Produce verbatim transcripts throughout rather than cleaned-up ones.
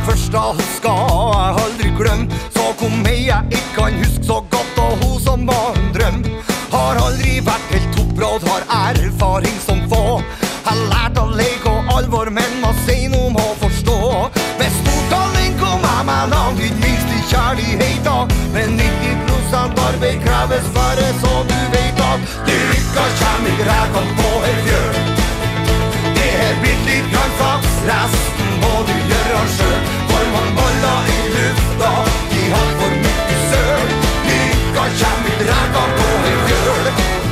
første hun skal jeg aldri glemme. Så kom ei jeg ikke kan huske så godt, og hun som var en drøm. Har aldri vært helt toppråd, har erfaring som få. Har lært å leke og alvor, men må si noe må forstå. Med stort talent kom jeg meg langt, ikke minst i kjærligheta. Men nitti prosent arbeid kreves færre, så du vet at Lykka kjem i rekan på et fjøl. Det er blitt litt grann flaks, resten må du gjøre selv. For man baller i lufta, de har for mye søl. Lykka kjem i rekan på et fjøl.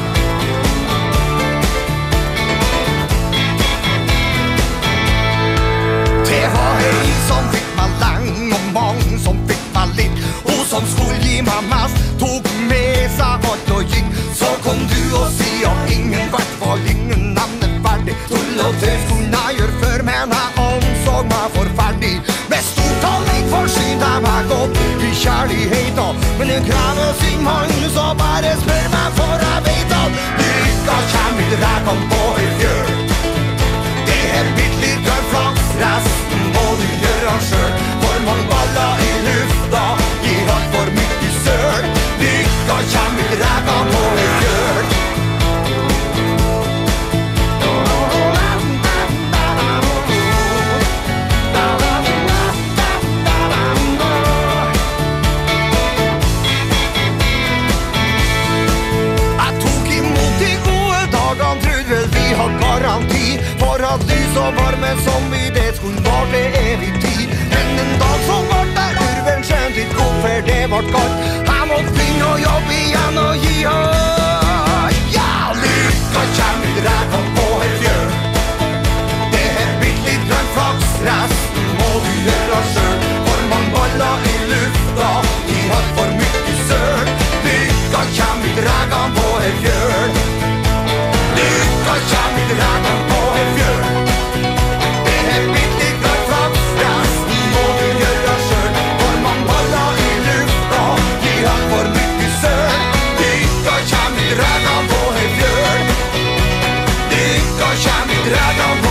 Det var ei som fikk meg lenge, og mange som fikk meg litt. Hun som skulle gi meg mest, tok med seg alt og gikk. Så kom du og si at ingen hvert fall ingen nevneverdig. Tull og tøys kunne jeg gjøre før, men jeg anså meg forferdig. Med stort talent forsynte jeg meg godt i kjærligheta. Men det krever sin mann, så bare spør meg, for jeg vet at Lykka kjem i rekan på et fjøl. Det er bitt litt grann flaks, resten må du gjøre selv. For man baller i lufta, de har for mye søl. Lykka kjem i rekan på et fjøl. Jeg tok imot de gode dagene, trodde vel vi har garanti for at lys og varme som vi det skulle vare til evig tid. Men en dag så var det urven skjønt litt god, for det var kaldt. Jeg måtte begynne å jobbe igjen og gi høy. Ja, Lykka kjem i rekan på et fjøl. Det er blitt litt grann flaks, resten må du gjøre selv. For man baller i lufta, de har for mye søl. Lykka kjem i rekan på et fjøl. Lykka kjem i rekan på et fjøl. Det er blitt litt grann flaks, resten må du gjøre selv. For man baller i lufta, de har for mye søl. Lykka kjem i rekan på et fjøl. Lykka kjem i rekan på